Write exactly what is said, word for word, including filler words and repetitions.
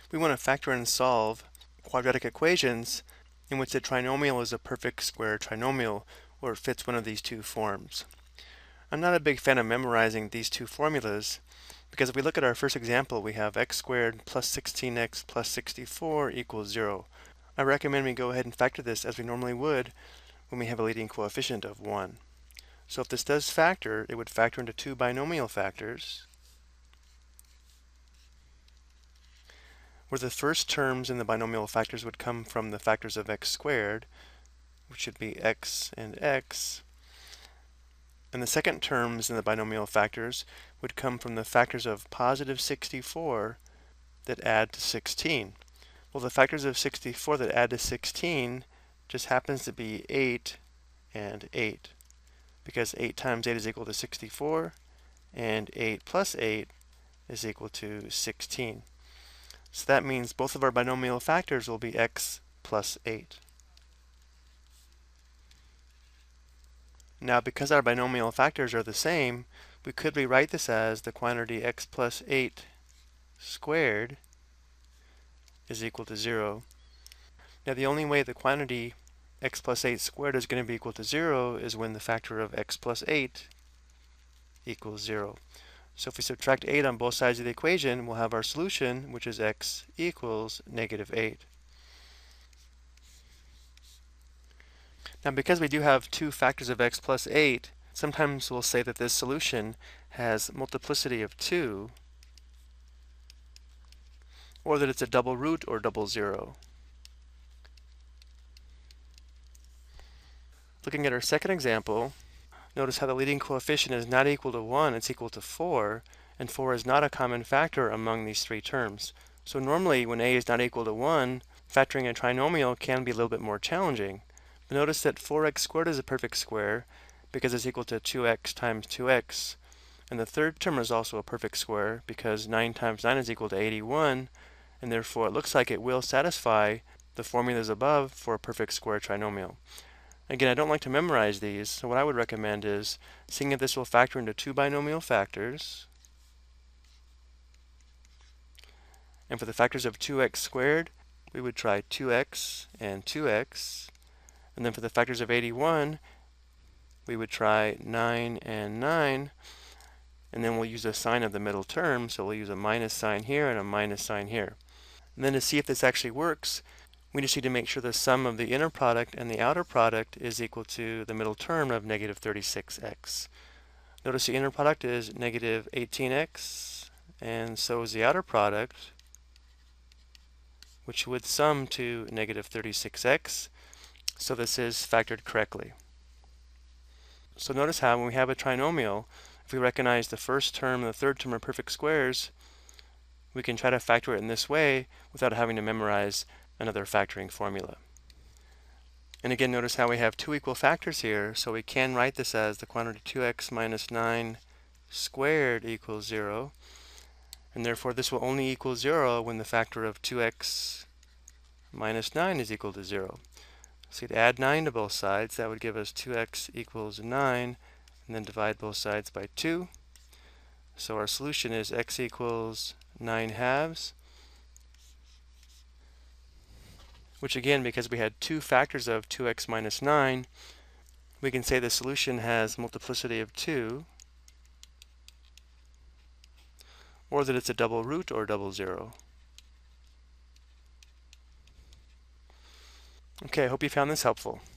We want to factor and solve quadratic equations in which the trinomial is a perfect square trinomial, or it fits one of these two forms. I'm not a big fan of memorizing these two formulas because if we look at our first example, we have x squared plus sixteen x plus sixty-four equals zero. I recommend we go ahead and factor this as we normally would when we have a leading coefficient of one. So if this does factor, it would factor into two binomial factors, where the first terms in the binomial factors would come from the factors of x squared, which would be x and x, and the second terms in the binomial factors would come from the factors of positive sixty-four that add to sixteen. Well, the factors of sixty-four that add to sixteen just happens to be eight and eight, because eight times eight is equal to sixty-four, and eight plus eight is equal to sixteen. So that means both of our binomial factors will be x plus eight. Now, because our binomial factors are the same, we could rewrite this as the quantity x plus eight squared is equal to zero. Now, the only way the quantity x plus eight squared is going to be equal to zero is when the factor of x plus eight equals zero. So if we subtract eight on both sides of the equation, we'll have our solution, which is x equals negative eight. Now, because we do have two factors of x plus eight, sometimes we'll say that this solution has multiplicity of two, or that it's a double root or double zero. Looking at our second example, notice how the leading coefficient is not equal to one, it's equal to four, and four is not a common factor among these three terms. So normally, when a is not equal to one, factoring a trinomial can be a little bit more challenging. But notice that four x squared is a perfect square because it's equal to two x times two x. And the third term is also a perfect square because nine times nine is equal to eighty-one, and therefore it looks like it will satisfy the formulas above for a perfect square trinomial. Again, I don't like to memorize these, so what I would recommend is seeing if this will factor into two binomial factors. And for the factors of two x squared, we would try two x and two x. And then for the factors of eighty-one, we would try nine and nine. And then we'll use a sign of the middle term, so we'll use a minus sign here and a minus sign here. And then to see if this actually works, we just need to make sure the sum of the inner product and the outer product is equal to the middle term of negative thirty-six x. Notice the inner product is negative eighteen x, and so is the outer product, which would sum to negative thirty-six x. So this is factored correctly. So notice how when we have a trinomial, if we recognize the first term and the third term are perfect squares, we can try to factor it in this way without having to memorize another factoring formula. And again, notice how we have two equal factors here, so we can write this as the quantity two x minus nine squared equals zero, and therefore this will only equal zero when the factor of two x minus nine is equal to zero. So you'd add nine to both sides, that would give us two x equals nine, and then divide both sides by two. So our solution is x equals nine halves, which again, because we had two factors of two x minus nine, we can say the solution has multiplicity of two, or that it's a double root or double zero. Okay, I hope you found this helpful.